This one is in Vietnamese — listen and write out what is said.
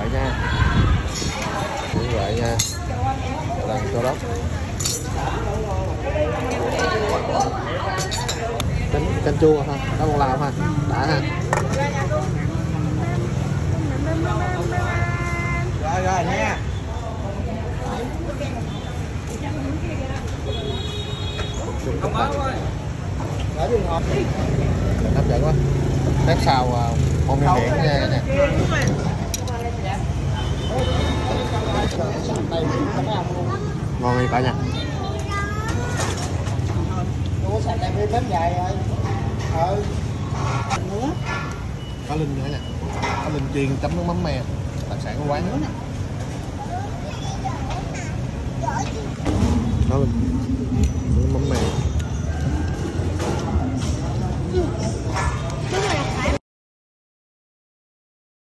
Huệ nha. Củ Huệ nha. Lần Châu Đốc. Canh chua ha, có con lao ha, đã ha. Rồi nha. Không có thôi. Hấp dẫn quá. Lát xào mông miên biển nha nè. Ngon đi cả nha. Ủa sạch tại vì bếp dài rồi. Có linh nữa nha. Có linh chiên chấm nước mắm me. Đặc sản của quán nữa. Có linh.